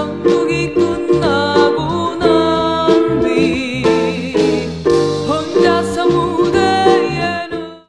연극이 끝나고 난 뒤 혼자서 무대에는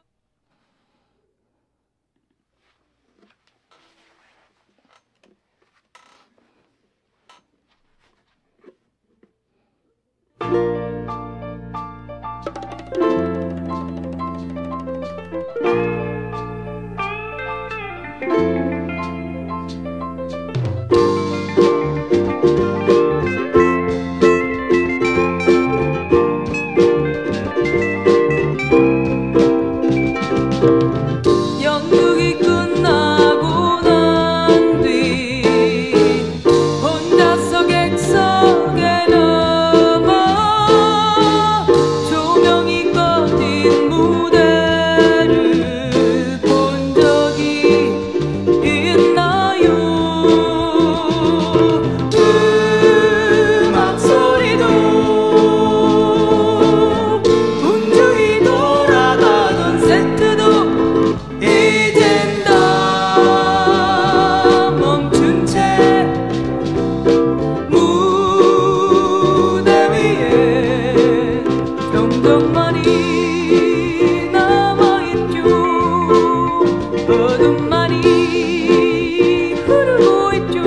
연극이 끝나고 난 뒤 혼자서 객석에 넘어 조명이 꺼진 무대를 본 적이 있나요? 음악 소리도 분주히 돌아가던 세트도 이젠 다 멈춘 채 무대 위에 경적만이 남아있죠. 어둠만이 흐르고 있죠.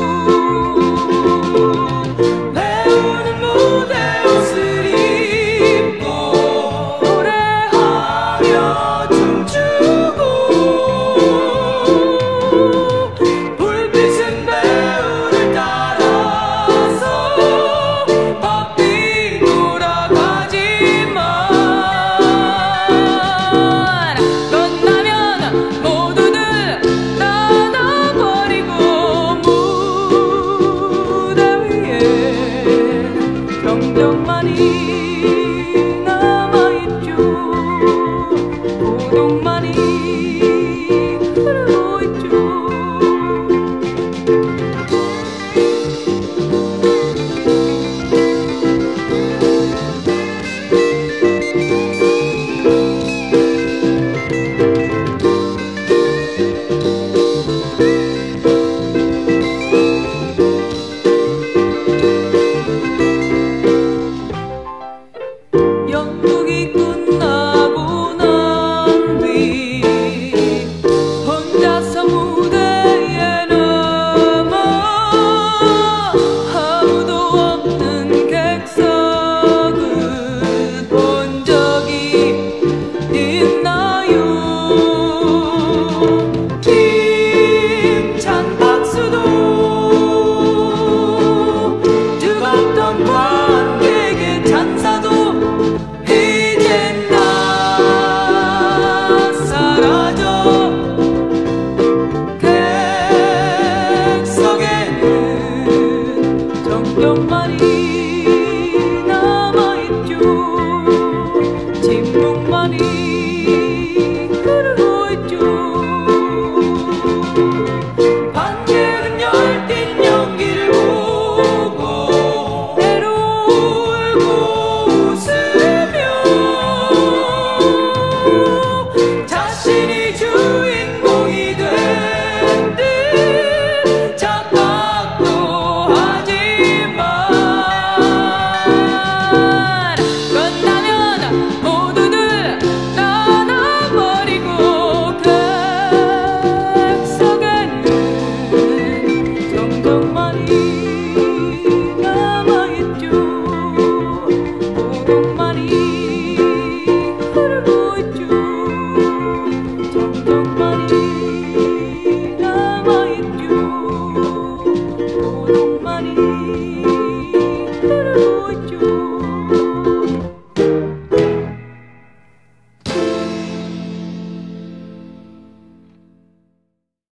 배우는 무대 옷을 입고 노래하며 춤추고 불빛은 배우를 따라서 바삐 돌아가지만 끝나면 모두들 떠나버리고 무대 위에 경적만이 남아있죠. 고독만이 흐르고 있죠. 연극이 끝나고 난 뒤 혼자서 무대에 넘어 아무도 없는 객석을 본 적이 있나요? 힘찬 박수도 뜨겁던 관객의 찬사도 이젠 다 사라져 객석에는 정적만이 남아있죠. 침묵만이 흐르고 있죠. 관객은 열띤 연기를 보고 때로 울고 웃으며 자신이 주인공이 된 듯 착각도 하지만 끝나면 모두들 떠나버리고 객석에는 정적만이